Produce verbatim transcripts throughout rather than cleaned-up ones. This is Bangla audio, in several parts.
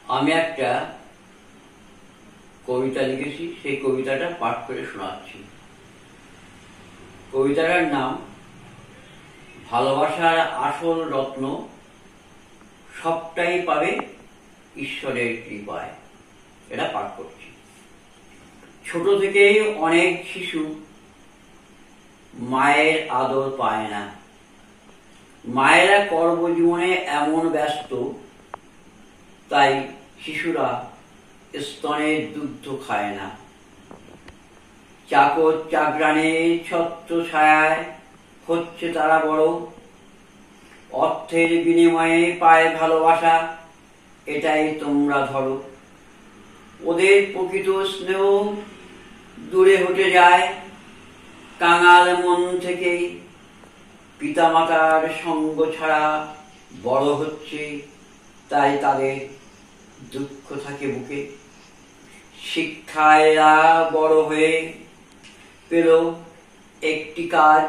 আমি একটা কবিতা লিখেছি, সেই কবিতাটা পাঠ করে শোনাচ্ছি। কবিতাটার নাম ভালোবাসার আসল রত্ন সবটাই পাবে ঈশ্বরের কৃপায়। এটা পাঠ করছি। ছোট থেকেই অনেক শিশু মায়ের আদর পায় না। মায়েরা কর্মজীবনে এমন ব্যস্ত, তাই শিশুরা স্তনের দুগ্ধ খায় না। চাকর চাকরানির ছত্র ছায়ায় হচ্ছে তারা বড়, অর্থের বিনিময়ে পায় ভালোবাসা, এটাই তোমরা ধরো। ওদের প্রকৃত স্নেহ দূরে হতে যায় কাঙাল মন থেকে, পিতামাতার সঙ্গ ছাড়া বড় হচ্ছে, তাই তাদের দুঃখ থাকে বুকে। শিক্ষায় বড় হয়ে পেল একটি কাজ,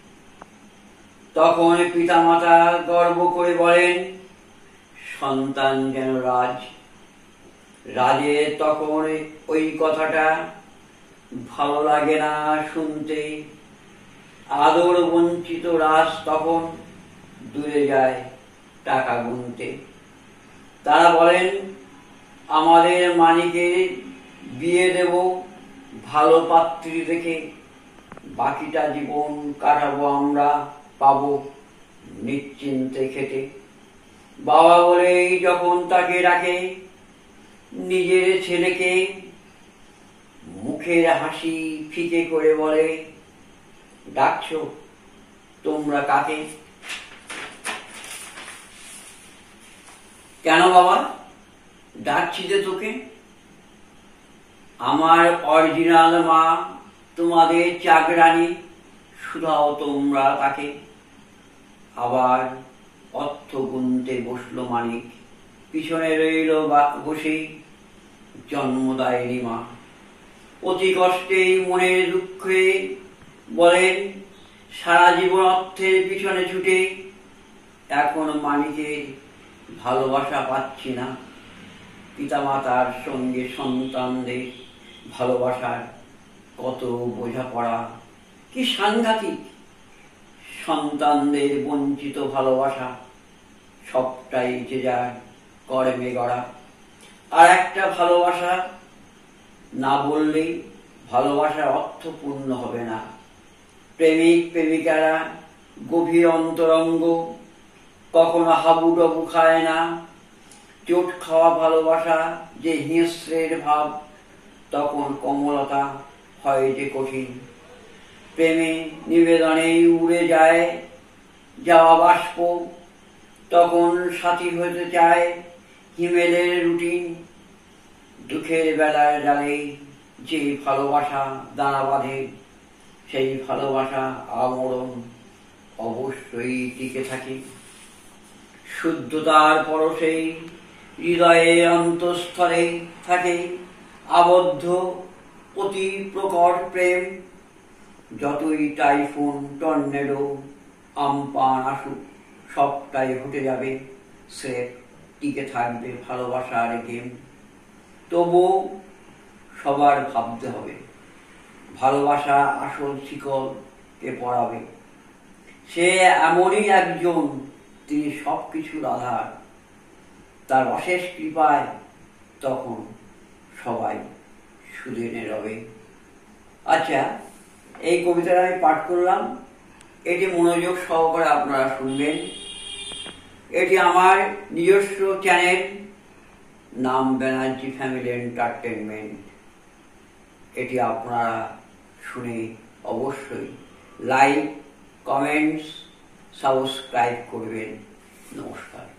তখন পিতামাতা গর্ব করে বলেন সন্তান যেন রাজ। রাজে তখন ওই কথাটা ভালো লাগে না শুনতে, আদর বঞ্চিত রাজ তখন দূরে যায় টাকা গুনতে। তারা বলেন আমাদের মানিকের বিয়ে দেব ভালো পাত্রী দেখে, বাকিটা জীবন কাটাবো আমরা পাবো নিশ্চিন্তে খেতে। বাবা বলেই যখন তাকে ডাকে নিজের ছেলেকে, মুখের হাসি ফিকে করে বলে ডাকছো তোমরা কাকে? কেন বাবা ডাকছি যে তোকে? আমার অরিজিনাল মা তোমাদের চাকরানি, শুধাও তোমরা তাকে। আবার অর্থ গুনতে বসলো মানিক, পিছনে রইল বসে জন্মদায়িনী মা। অতি কষ্টেই মনের দুঃখে বলেন সারা জীবন অর্থের পিছনে ছুটে, এখন মানিকের ভালোবাসা পাচ্ছি না। পিতামাতার সঙ্গে সন্তানদের ভালোবাসার কত বোঝাপড়া, কি সাংঘাতিক! সন্তানদের বঞ্চিত ভালোবাসা সবটাই যে যার কর্মে গড়া। আর একটা ভালোবাসা না বললেই ভালোবাসার অর্থপূর্ণ হবে না। প্রেমিক প্রেমিকারা গভীর অন্তরঙ্গ, কখনো হাবুডুবু খায় না। চোট খাওয়া ভালোবাসা যে হিংস্রের ভাব, তখন কমলতা হয় যে কঠিন। প্রেমে নিবেদনে উড়ে যায় যাওয়া বাষ্প, তখন সাথী হতে চায় হিমেলের রুটিন। দুঃখের বেলার ডালে যে ভালোবাসা দানা বাঁধে, সেই ভালোবাসা আমরণ অবশ্যই টিকে থাকে। শুদ্ধতার পরশেই হৃদয়ে অন্তঃস্থলে থাকে আবদ্ধ অতি প্রকট প্রেম। যতই টাইফুন টর্নেডো আমপান আসুক, সবটাই হতে যাবে স্রেফ, টিকে থাকবে ভালোবাসার গেম। তবুও সবার ভাবতে হবে ভালোবাসা আসল শিকলকে পড়াবে। সে এমনই একজন, তিনি সবকিছুর আধার, তার অশেষ কৃপায় তখন সবাই সুদিনে রবে। আচ্ছা, এই কবিতাটা আমি পাঠ করলাম, এটি মনোযোগ সহকারে আপনারা শুনবেন। এটি আমার নিজস্ব চ্যানেল, নাম ব্যানার্জি ফ্যামিলি এন্টারটেনমেন্ট। এটি আপনারা শুনে অবশ্যই লাইক, কমেন্টস, সাবস্ক্রাইব করবেন। নমস্কার।